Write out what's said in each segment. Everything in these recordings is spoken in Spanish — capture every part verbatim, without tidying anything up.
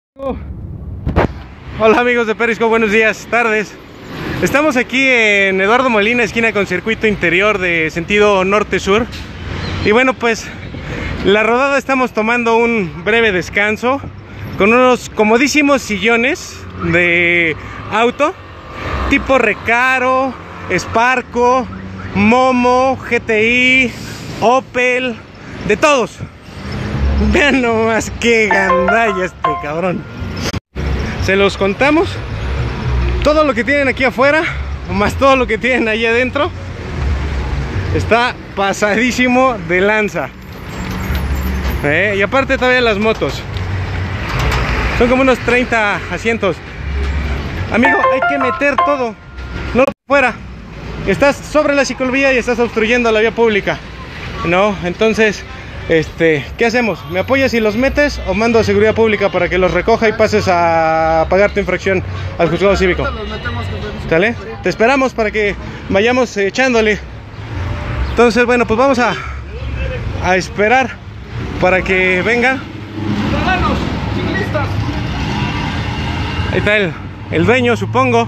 Hola amigos de Periscope, buenos días, tardes. Estamos aquí en Eduardo Molina, esquina con circuito interior de sentido norte-sur. Y bueno, pues la rodada estamos tomando un breve descanso con unos comodísimos sillones de auto tipo Recaro, Sparco, Momo, G T I, Opel, de todos. Vean nomás qué gandalla este cabrón. Se los contamos. Todo lo que tienen aquí afuera, más todo lo que tienen ahí adentro, está pasadísimo de lanza. ¿Eh? Y aparte todavía las motos. Son como unos treinta asientos. Amigo, hay que meter todo. No fuera. Estás sobre la ciclovía y estás obstruyendo la vía pública. No, entonces... Este, ¿qué hacemos? ¿Me apoyas y los metes o mando a seguridad pública para que los recoja y pases a pagar tu infracción al juzgado cívico? ¿Sale? Te esperamos para que vayamos echándole. Entonces, bueno, pues vamos a, a esperar para que vengan. Ciudadanos, ciclistas. Ahí está el, el dueño, supongo.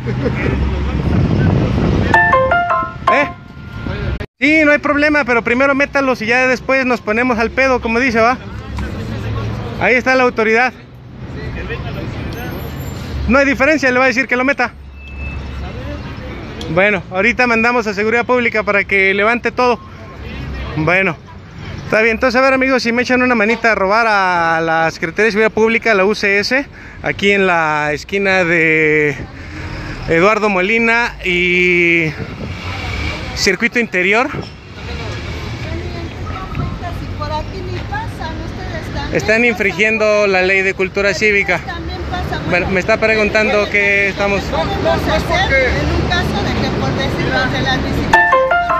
¿Eh? Sí, no hay problema, pero primero métalos y ya después nos ponemos al pedo, como dice, ¿va? Ahí está la autoridad. No hay diferencia, le va a decir que lo meta. Bueno, ahorita mandamos a seguridad pública para que levante todo. Bueno, está bien. Entonces, a ver amigos, si me echan una manita a robar a la Secretaría de Seguridad Pública, la U C S, aquí en la esquina de Eduardo Molina y... circuito interior. Están infringiendo la ley de cultura cívica. Bueno, me está preguntando que estamos... No, no, no es porque... En un caso de que por decirnos de las bicicletas...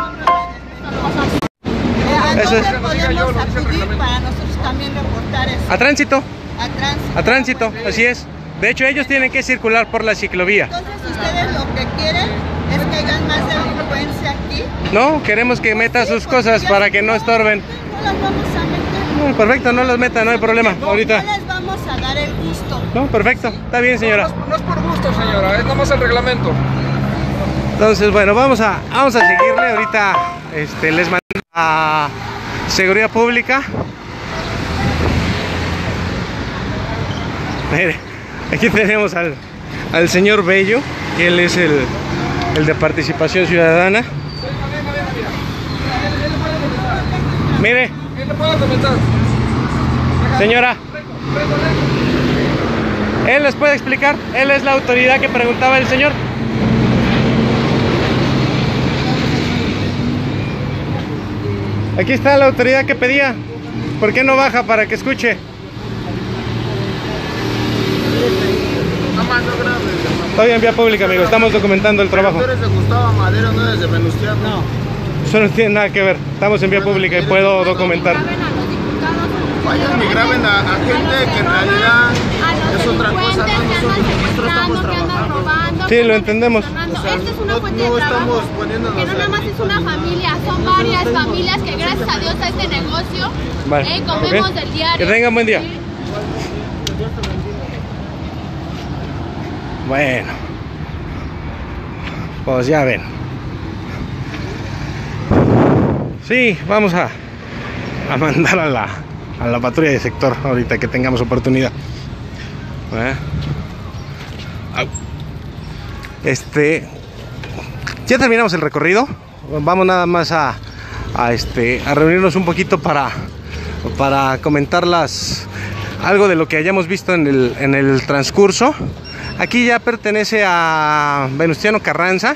¿A dónde podemos acudir para nosotros también reportar eso? A tránsito. A tránsito. A tránsito, así es. De hecho, ellos tienen que circular por la ciclovía. Entonces, ustedes lo que quieren es que hayan más delincuencia aquí. No, queremos que meta sus cosas para que no estorben. No las vamos a meter. No, perfecto, no las meta, no hay problema. Ahorita. No les vamos a dar el gusto. No, perfecto, está bien, señora. No, no, no es por gusto, señora, es nomás el reglamento. Entonces, bueno, vamos a, vamos a seguirle. Ahorita este, les mando a seguridad pública. Mire, aquí tenemos al, al señor Bello, que él es el, el de participación ciudadana. Mire, ¿Qué le puedo comentar? señora, él les puede explicar. Él es la autoridad que preguntaba el señor. Aquí está la autoridad que pedía. ¿Por qué no baja para que escuche? Todavía en vía pública, amigo. Estamos documentando el trabajo. Tú eres de Gustavo Madero, no eres de Venustiano. No. Eso no tiene nada que ver. Estamos en vía pública y puedo documentar. Vayan y graben a, a gente que en realidad es otra cosa, no nosotros, nosotros estamos trabajando. Sí, lo entendemos. O sea, Esta es una no, fuente no de trabajo, estamos poniéndonos que no nada más es una familia, son varias familias que gracias a Dios a este negocio Vale. eh, comemos Ok. del diario. Que tengan buen día. Sí. Bueno, pues ya ven. Sí, vamos a, a mandar a la, a la patrulla de sector ahorita que tengamos oportunidad. ¿Eh? Au. Este, ya terminamos el recorrido. Vamos nada más a, a este, a reunirnos un poquito para, para comentar las, algo de lo que hayamos visto en el, en el transcurso. Aquí ya pertenece a Venustiano Carranza,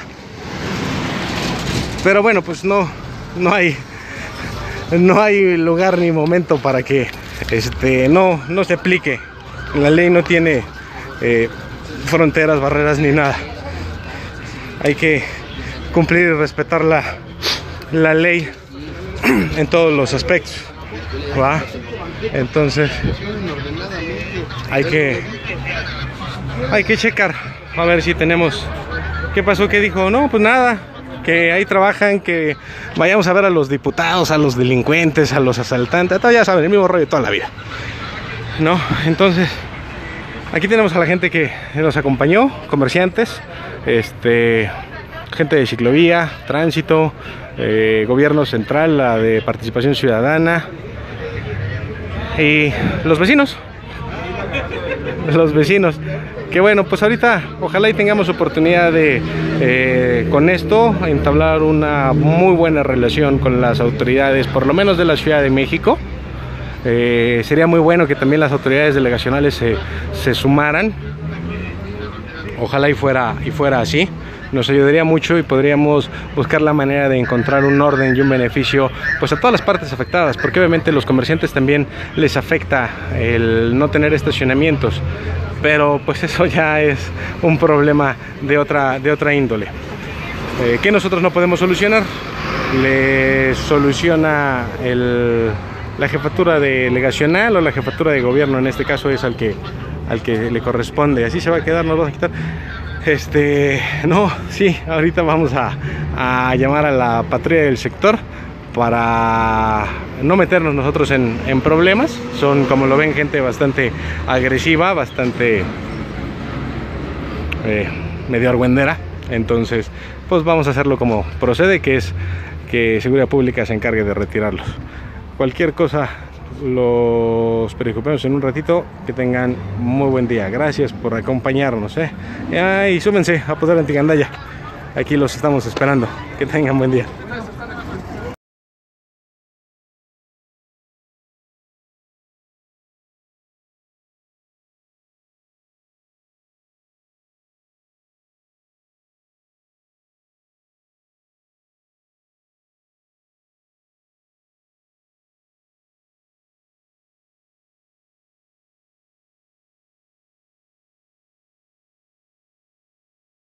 pero bueno, pues no, no hay, no hay lugar ni momento para que este, no, no se aplique. La ley no tiene eh, fronteras, barreras ni nada. Hay que cumplir y respetar la, la ley en todos los aspectos, ¿va? Entonces hay que hay que checar a ver si tenemos. ¿Qué pasó? ¿Qué dijo? No, pues nada, que ahí trabajan, que vayamos a ver a los diputados, a los delincuentes, a los asaltantes, ya saben, el mismo rollo de toda la vida, ¿no? Entonces Aquí tenemos a la gente que nos acompañó, comerciantes, este, gente de ciclovía, tránsito, eh, gobierno central, la de participación ciudadana y los vecinos. Los vecinos. Que bueno, pues ahorita ojalá y tengamos oportunidad de eh, con esto entablar una muy buena relación con las autoridades, por lo menos de la Ciudad de México. Eh, sería muy bueno que también las autoridades delegacionales se, se sumaran. Ojalá y fuera, y fuera así. Nos ayudaría mucho y podríamos buscar la manera de encontrar un orden y un beneficio pues a todas las partes afectadas, porque obviamente los comerciantes también les afecta el no tener estacionamientos, pero pues eso ya es un problema de otra, de otra índole, eh, que nosotros no podemos solucionar. Le soluciona el, la jefatura delegacional o la jefatura de gobierno, en este caso es al que, al que le corresponde. Así se va a quedar, nos vamos a quitar. Este, no, sí, ahorita vamos a, a llamar a la patrulla del sector para no meternos nosotros en, en problemas. Son, como lo ven, gente bastante agresiva, bastante eh, medio argüendera. Entonces, pues vamos a hacerlo como procede, que es que Seguridad Pública se encargue de retirarlos. Cualquier cosa, los preocupemos en un ratito. Que tengan muy buen día. Gracias por acompañarnos, eh. Ah, y súbense a Poder Antigandaya. Aquí los estamos esperando. Que tengan buen día.